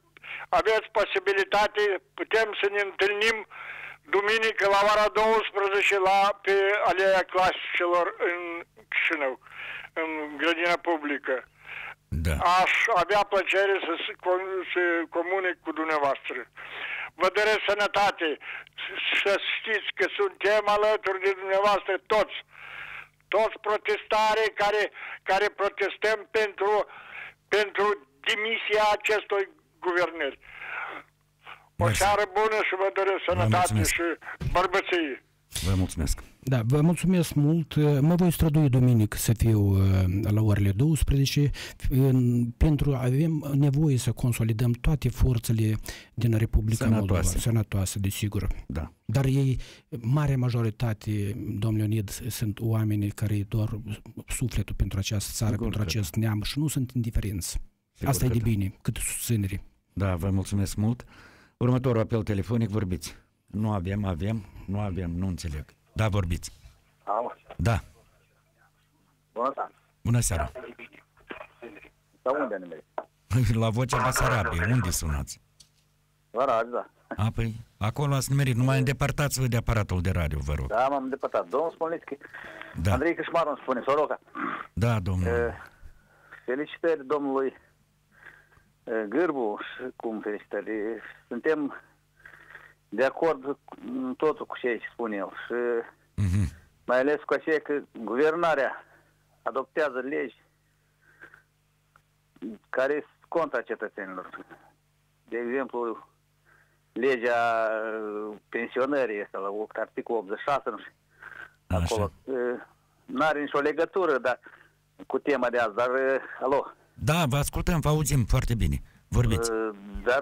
Speaker 7: aveți posibilitate, putem să ne întâlnim duminică la ora douăsprezece la, pe Aleea Clasicelor în Chișinău, în grădina publică.
Speaker 3: Da.
Speaker 7: Aș avea plăcere să, să comunic cu dumneavoastră. Vă doresc sănătate, să știți că suntem alături de dumneavoastră toți, toți protestare care, care protestăm pentru, pentru demisia acestor guvernări. O seară bună și vă doresc sănătate și bărbăție.
Speaker 3: Vă mulțumesc.
Speaker 4: Da, vă mulțumesc mult. Mă voi strădui duminică să fiu la orele douăsprezece pentru a avem nevoie să consolidăm toate forțele din Republica Moldova. Sănătoase, desigur.
Speaker 3: Da.
Speaker 4: Dar ei, mare majoritate, domnul Leonid, sunt oameni care dor sufletul pentru această țară, sigur, pentru acest da. neam și nu sunt indiferenți. Sigur Asta e de bine, cât susținere.
Speaker 3: Da, vă mulțumesc mult. Următorul apel telefonic, vorbiți. Nu avem, avem, nu avem, nu înțeleg. Da, vorbiți.
Speaker 8: Alo.
Speaker 3: Da.
Speaker 8: Bună seara.
Speaker 3: Bună seara.
Speaker 8: Sau unde anume?
Speaker 3: La Vocea Basarabiei. Unde sunați?
Speaker 8: La radio, da.
Speaker 3: A, păi, acolo ați nimerit. Numai îndepărtați-vă de aparatul de radio, vă rog.
Speaker 8: Da, m-am îndepărtat. Domnul Smolnitschi.
Speaker 3: Da.
Speaker 8: Andrei Cășmaru îmi spune, Soroca.
Speaker 3: Da, domnul.
Speaker 8: Uh, felicitări domnului uh, Gârbu și cum felicitări. Suntem de acord totul cu ce spune el și uh-huh. mai ales cu aceea că guvernarea adoptează legi care sunt contra cetățenilor. De exemplu, legea pensionării este la articolul optzeci și șase, nu știu, acolo. N-are nicio legătură dar, cu tema de azi, dar, alo?
Speaker 3: Da, vă ascultăm, vă auzim foarte bine. Vorbiți.
Speaker 8: Dar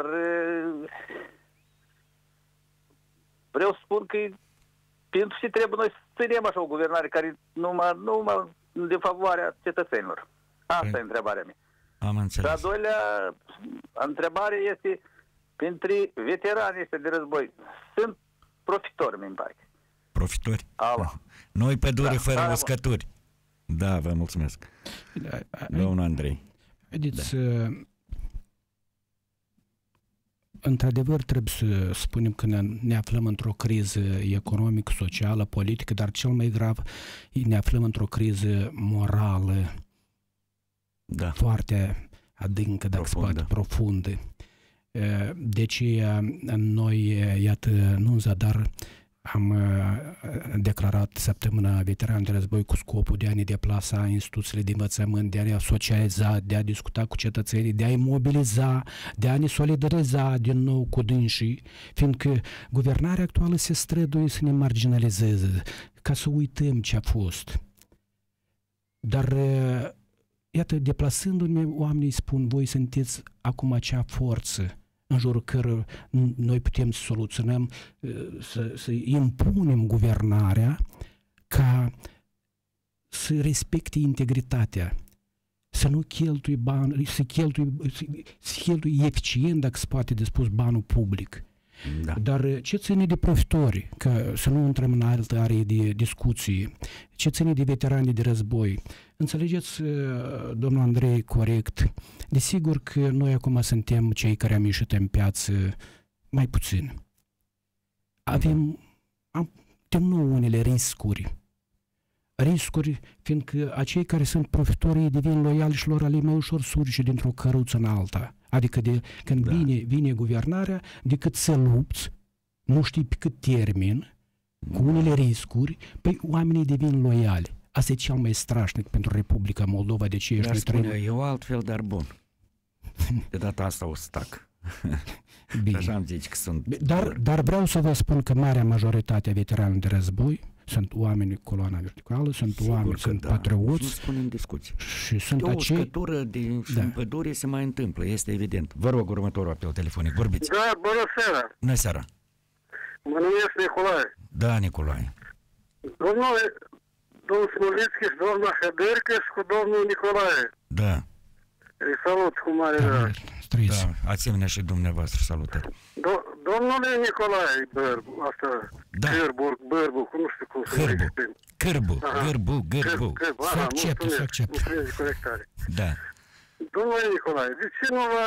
Speaker 8: vreau să spun că pentru ce trebuie noi să ținem așa o guvernare care numai, numai de favoarea cetățenilor. Asta păi, e întrebarea mea.
Speaker 3: Am înțeles.
Speaker 8: Și a doilea întrebare este pentru veterani este de război. Sunt profitori, mi-mi pare.
Speaker 3: Profitori?
Speaker 8: Alo.
Speaker 3: Noi pădure da, fără
Speaker 8: da,
Speaker 3: uscături. Da, vă mulțumesc. Da, domnul Andrei.
Speaker 4: Vedeți, da. Într-adevăr trebuie să spunem că ne, ne aflăm într-o criză economică, socială, politică, dar cel mai grav ne aflăm într-o criză morală
Speaker 3: da.
Speaker 4: foarte adâncă, dacă se poate, profundă. Deci noi, iată, nu în zadar am declarat săptămâna veteranului de război cu scopul de a ne deplasa în instituțiile de învățământ, de a ne socializa, de a discuta cu cetățenii, de a-i mobiliza, de a ne solidariza din nou cu dânsii, fiindcă guvernarea actuală se străduie să ne marginalizeze, ca să uităm ce a fost. Dar, iată, deplasându-ne, oamenii spun, voi sunteți acum acea forță în jurul cărora noi putem să soluționăm, să, să impunem guvernarea ca să respecte integritatea, să nu cheltui bani, să cheltui, să cheltui eficient, dacă se poate de spus, banul public. Da. Dar ce ține de profitori, că să nu intrăm în altă are de discuții, ce ține de veterani de război, înțelegeți, domnul Andrei, corect, desigur că noi acum suntem cei care am ieșit în piață mai puțin. Avem, am, de nou unele riscuri. Riscuri, fiindcă acei care sunt profitorii devin loiali și lor ale mai ușor surge dintr-o căruță în alta. Adică de, când da. vine, vine guvernarea, decât să lupți, nu știi pe cât termen, cu unele riscuri, păi oamenii devin loiali. Asta e cel mai strașnic pentru Republica Moldova, de ce ești noi
Speaker 3: trăim. Eu altfel, dar bun. De data asta o stac.
Speaker 4: Bine.
Speaker 3: Așa îmi zici că sunt...
Speaker 4: Dar, dar vreau să vă spun că marea majoritate a veteranilor de război sunt oameni cu coloana verticală, sunt sigur oameni, sunt da. patrioți. Nu
Speaker 3: spun în discuție.
Speaker 4: Și sunt
Speaker 3: o
Speaker 4: acei...
Speaker 3: uscătură de da. în pădure se mai întâmplă, este evident. Vă rog, următorul apel telefonic, vorbiți.
Speaker 5: Da, bună seara.
Speaker 3: Bună seara.
Speaker 5: Mă numesc Nicolae.
Speaker 3: Da, Nicolae.
Speaker 5: Domnule, domnul Smolnitschi și doamna Hădărcă și cu domnul Nicolae.
Speaker 3: Da.
Speaker 5: Îi salut cu mare drag.
Speaker 3: Da, asemenea și dumneavoastră, salutări.
Speaker 5: Do domnule Nicolae Bărbu, asta,
Speaker 3: da.
Speaker 5: Cârbu, Bărbu, nu știu cum să
Speaker 3: Cârbu. Cârbu, Cârbu, Cârbu.
Speaker 4: Să accepte, să accepte.
Speaker 5: Mulțumesc de corectare.
Speaker 3: Da.
Speaker 5: Domnule Nicolae, de ce nu vă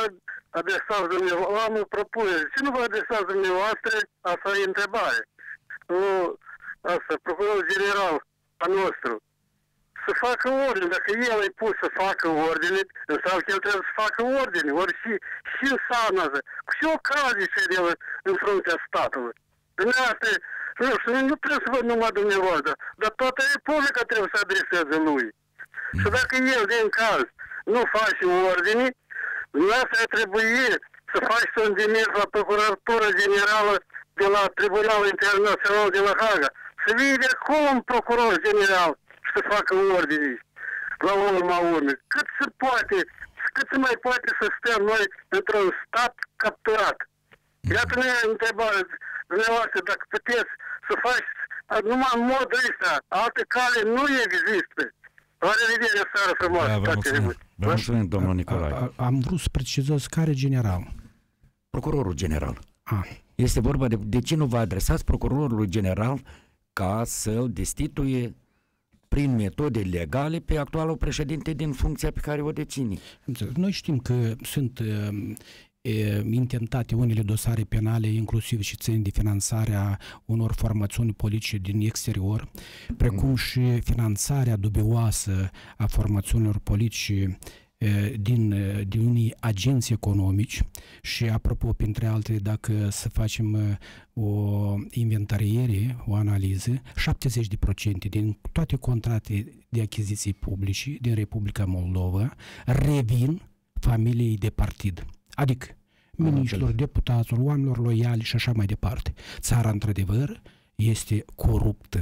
Speaker 5: adresați dumneavoastră, am o propunere. Ce nu vă adresați dumneavoastră, asta e întrebare. Nu, asta, procurorul general a nostru, să facă ordine. Dacă el e pus să facă ordine, înseamnă că el trebuie să facă ordine. Ori și, și în sanază. Cu ce ocazie și el în fruntea statului. Dumneavoastră, nu știu, nu trebuie să văd numai dumneavoastră, dar toată Republica trebuie să adreseze lui. Și dacă el, din caz, nu face ordine, dumneavoastră trebuie să faci un demers la Procuratura Generală de la Tribunalul Internațional de la Haga. Să vine acolo un procuror general și să facă ordine la urma urmei. Cât se poate, cât se mai poate să stăm noi într-un stat capturat. Iată ne întrebare dumneavoastră, dacă puteți să faci numai în modul ăsta, alte cale nu există. La revedere, seară frumoasă.
Speaker 3: Da, vă mulțumim. Vă mulțumim, domnul Nicolae.
Speaker 4: A, a, am vrut să precizez care general.
Speaker 3: Procurorul general.
Speaker 4: A.
Speaker 3: Este vorba de, de ce nu vă adresați procurorului general ca să-l destituie prin metode legale pe actualul președinte din funcția pe care o deține.
Speaker 4: Noi știm că sunt uh, intentate unele dosare penale, inclusiv și țin de finanțarea unor formațiuni politice din exterior, precum și finanțarea dubioasă a formațiunilor politice din, din unii agenți economici și, apropo, printre altele, dacă să facem o inventariere, o analiză, șaptezeci la sută din toate contractele de achiziții publice din Republica Moldova revin familiei de partid. Adică miniștrilor, deputaților, oamenilor loiali și așa mai departe. Țara, într-adevăr, este coruptă.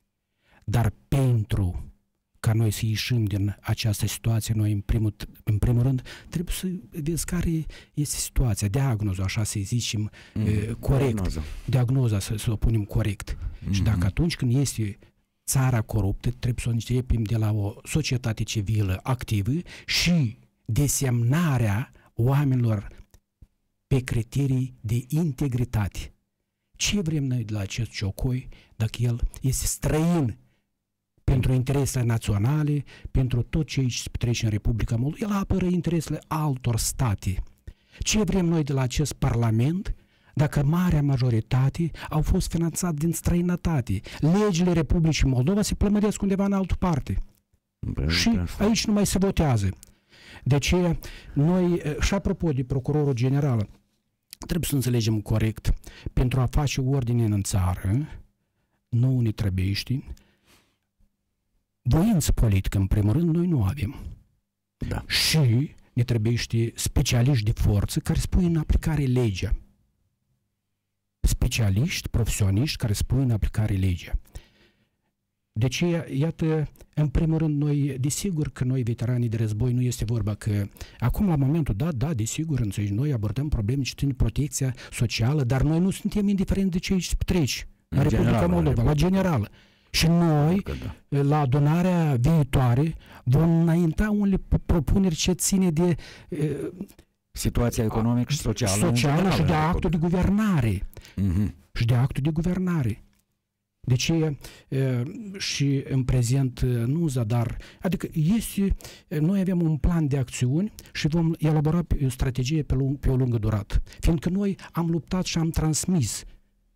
Speaker 4: Dar pentru ca noi să ieșim din această situație, noi, în primul, în primul rând, trebuie să vezi care este situația, diagnoza, așa să zicem, mm-hmm. corect. Diagnoza, Diagnoza să, să o punem corect. Mm-hmm. Și dacă atunci când este țara coruptă, trebuie să o începem de la o societate civilă activă și desemnarea oamenilor pe criterii de integritate. Ce vrem noi de la acest ciocoi dacă el este străin pentru interesele naționale, pentru tot ce se petrece în Republica Moldova? El apără interesele altor state. Ce vrem noi de la acest Parlament dacă marea majoritate au fost finanțate din străinătate? Legile Republicii Moldova se plămădesc undeva în altă parte. Bă, și aici nu mai se votează. De ce noi, și apropo de procurorul general, trebuie să înțelegem corect, pentru a face ordine în țară, nouă ne trebuiește voință politică, în primul rând, noi nu avem.
Speaker 3: Da.
Speaker 4: Și ne trebuiește specialiști de forță care spun în aplicare legea. Specialiști, profesioniști care spun în aplicare legea. Deci, iată, în primul rând, noi, desigur că noi, veteranii de război, nu este vorba că, acum, la momentul dat, da, desigur, înțelegi, noi abordăm probleme ce țin de protecția socială, dar noi nu suntem indiferenți de ce aici treci, la Republica Moldova, la generală. Și noi, da, la adunarea viitoare, vom înainta unele propuneri ce ține de uh,
Speaker 3: situația economică și socială,
Speaker 4: socială și de actul de guvernare. Mm-hmm. Și de actul de guvernare. Deci, și în prezent nu zadar, adică este, noi avem un plan de acțiuni și vom elabora o strategie pe, lung, pe o lungă durată. Fiindcă noi am luptat și am transmis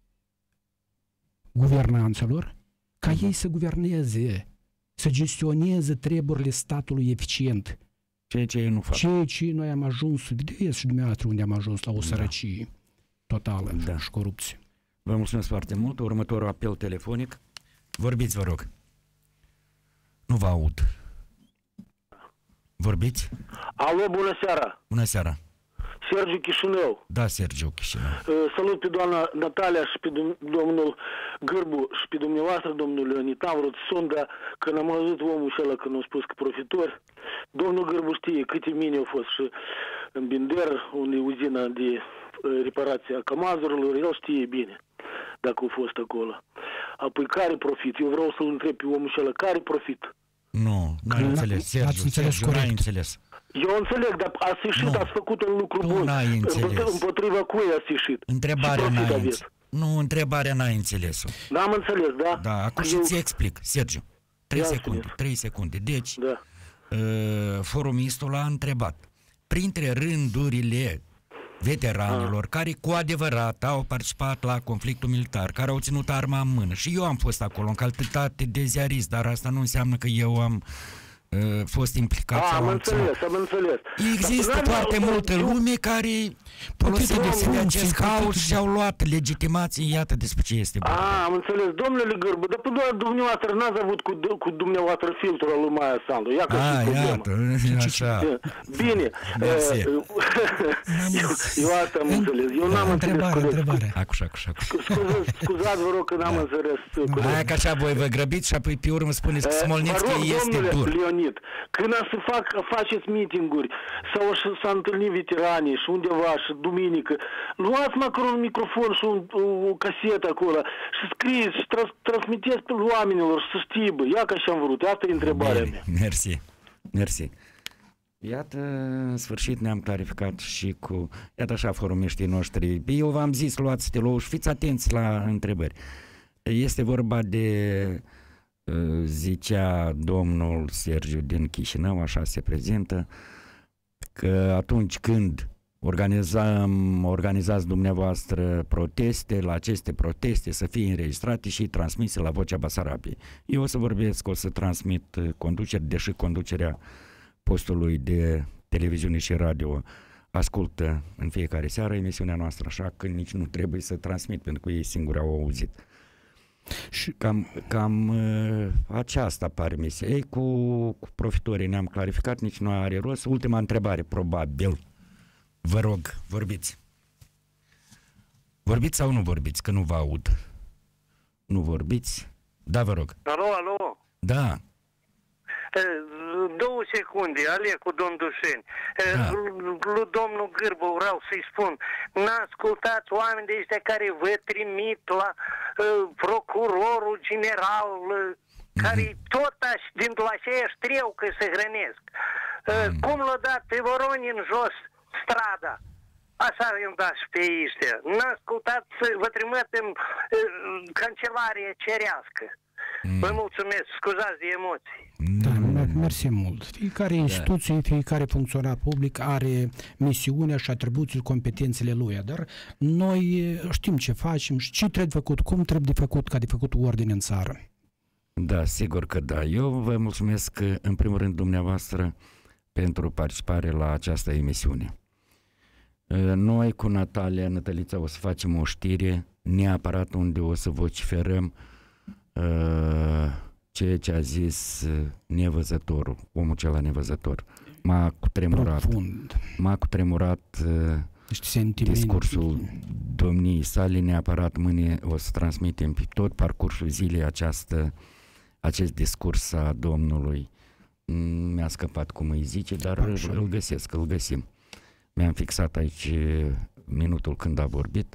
Speaker 4: guvernanților ca ei să guverneze, să gestioneze treburile statului eficient.
Speaker 3: Ceea ce ei nu fac.
Speaker 4: Ceea ce noi am ajuns, vedeți și dumneavoastră unde am ajuns, la o sărăcie da. totală da. și corupție.
Speaker 3: Vă mulțumesc foarte mult. Următorul apel telefonic. Vorbiți, vă rog. Nu vă aud. Vorbiți?
Speaker 9: Alo, bună seara.
Speaker 3: Bună seara.
Speaker 9: Sergiu Chișinău.
Speaker 3: Da, Sergiu Chișinău.
Speaker 9: Salut pe doamna Natalia și pe domnul Gârbu și pe dumneavoastră, domnul Leonid. Am vrut sunt, dar când am auzit omul ăla când a spus că profitori, domnul Gârbu știe câte mine au fost și în Binder, unde e uzina de reparație a camazurilor, el știe bine dacă a fost acolo. Apoi care profit? Eu vreau să-l întreb pe omul ăla, care profit?
Speaker 3: Nu, n-ai înțeles, Sergiu, Sergiu, n-ai înțeles.
Speaker 9: Eu înțeleg, dar ați ieșit, ați făcut un lucru
Speaker 3: tu
Speaker 9: bun.
Speaker 3: N-ai înțeles.
Speaker 9: Împotriva cui ați ieșit?
Speaker 3: Întrebarea n-ai înțeles. Nu, întrebarea n-ai înțeles-o.
Speaker 9: N-am înțeles, da?
Speaker 3: Da, acum și ți explic, Sergiu. Trei secunde, trei secunde. Deci,
Speaker 9: da.
Speaker 3: uh, forumistul a întrebat, printre rândurile veteranilor ah. care cu adevărat au participat la conflictul militar, care au ținut arma în mână. Și eu am fost acolo în calitate de ziarist, dar asta nu înseamnă că eu am uh, fost implicat.
Speaker 9: A,
Speaker 3: sau
Speaker 9: am
Speaker 3: am
Speaker 9: înțeles, am înțeles.
Speaker 3: Există
Speaker 9: Dar,
Speaker 3: foarte
Speaker 9: dar,
Speaker 3: multă
Speaker 9: eu...
Speaker 3: lume care folosind de acest haos și-au luat legitimație, iată despre ce este vorba.
Speaker 9: A, am înțeles. Domnule Gârbu, dar pe doar dumneavoastră n-ați avut cu, cu dumneavoastră filtrul al lui Maia Sandu. Ia că
Speaker 3: A,
Speaker 9: și problema.
Speaker 3: iată, așa.
Speaker 9: Bine. eu, eu asta am înțeles. Eu n-am
Speaker 4: întrebare,
Speaker 9: înțeles.
Speaker 4: Întrebare.
Speaker 3: Acuș, acuș, acuș.
Speaker 9: Scuzați, scuzați, vă rog, că n-am înțeles.
Speaker 3: Aia că așa voi vă grăbiți și apoi pe urmă spuneți că Smolnitski este
Speaker 9: domnule
Speaker 3: dur.
Speaker 9: Leonid, când a să fac, faceți meeting-uri sau s-a întâlnit veteranii și undeva și duminică, luați măcar un microfon și un, o, o casetă acolo și scrieți și tra- transmiteți pe oamenilor să știe, bă, ia că așa am vrut, asta e întrebarea
Speaker 3: Bine,
Speaker 9: mea.
Speaker 3: mersi, mersi. Iată, în sfârșit ne-am clarificat și cu, iată așa, forumiștii noștri. Eu v-am zis, luați stilou și fiți atenți la întrebări. Este vorba de, zicea domnul Sergiu din Chișinău, așa se prezintă, că atunci când organizăm, organizați dumneavoastră proteste, la aceste proteste să fie înregistrate și transmise la Vocea Basarabiei. Eu o să vorbesc, o să transmit conducere, deși conducerea postului de televiziune și radio ascultă în fiecare seară emisiunea noastră, așa că nici nu trebuie să transmit, pentru că ei singuri au auzit. Și cam, cam uh, aceasta pare misia. Ei, cu, cu profitorii ne-am clarificat, nici nu are rost. Ultima întrebare, probabil. Vă rog, vorbiți. Vorbiți sau nu vorbiți, că nu vă aud. Nu vorbiți? Da, vă rog.
Speaker 5: Alo, alo.
Speaker 3: Da.
Speaker 5: Două secunde, ale cu domnul Dușeni. Da. Lui domnul Gârbu vreau să-i spun, n-ascultați oameni de ăștia care vă trimit la uh, procurorul general, uh, mm-hmm. care tot aș, din la aceeași treu că se hrănesc. Uh, mm. Cum l-a dat pe Voroni în jos strada? Așa i-am dat și pe ăștia. N-ascultați, vă trimitem uh, cancelaria cerească. Mm. Vă mulțumesc, scuzați de emoții.
Speaker 4: Da, mersi mult. Fiecare instituție, fiecare funcționar public are misiunea și atribuțiile, competențele lui, dar noi știm ce facem și ce trebuie făcut, cum trebuie de făcut ca de făcut ordine în țară.
Speaker 3: Da, sigur că da. Eu vă mulțumesc în primul rând dumneavoastră pentru participare la această emisiune. Noi cu Natalia, Natalița, o să facem o știre neapărat unde o să vociferăm uh, ceea ce a zis nevăzătorul, omul cel nevăzător. M-a cutremurat. Profund. M-a cutremurat uh, discursul domniei sale, neapărat mâine o să transmitem pe tot parcursul zilei această, acest discurs a domnului. Mi-a scăpat cum îi zice, dar îl, îl găsesc, îl găsim. Mi-am fixat aici minutul când a vorbit.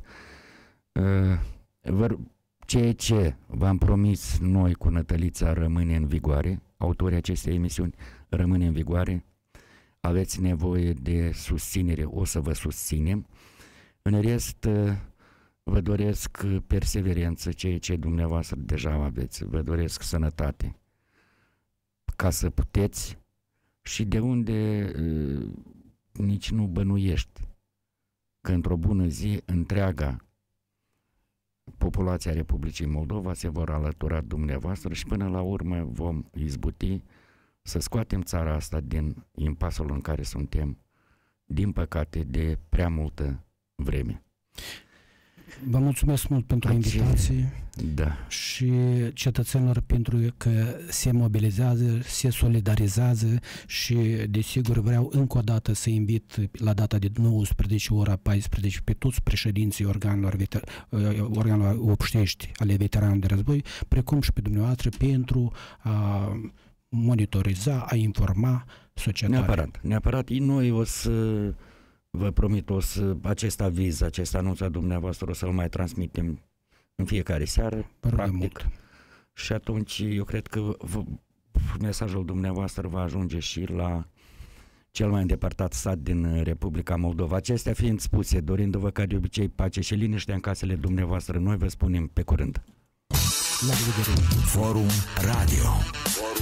Speaker 3: Uh, ceea ce v-am promis noi cu Nătălița rămâne în vigoare, autorii acestei emisiuni rămâne în vigoare, aveți nevoie de susținere, o să vă susținem. În rest, vă doresc perseverență, ceea ce dumneavoastră deja aveți, vă doresc sănătate, ca să puteți și de unde uh, nici nu bănuiești că într-o bună zi întreaga populația Republicii Moldova se vor alătura dumneavoastră și până la urmă vom izbuti să scoatem țara asta din impasul în care suntem, din păcate, de prea multă vreme.
Speaker 4: Vă mulțumesc mult pentru Aci... invitație
Speaker 3: da.
Speaker 4: și cetățenilor pentru că se mobilizează, se solidarizează și desigur vreau încă o dată să invit la data de nouăsprezece ora paisprezece pe toți președinții organelor, organelor obștești ale veteranilor de război, precum și pe dumneavoastră pentru a monitoriza, a informa societatea.
Speaker 3: Neapărat, neapărat. Noi o să vă promit, o să, acest aviz, acest anunț a dumneavoastră o să-l mai transmitem în fiecare seară, practic. Mult. Și atunci eu cred că v- mesajul dumneavoastră va ajunge și la cel mai îndepărtat sat din Republica Moldova. Acestea fiind spuse, dorindu-vă ca de obicei pace și liniște în casele dumneavoastră, noi vă spunem pe curând.
Speaker 2: La revedere! Forum Radio. Forum